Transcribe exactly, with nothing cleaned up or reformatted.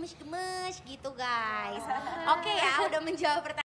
gemes-gemes gitu guys. Oke ya, udah menjawab pertanyaan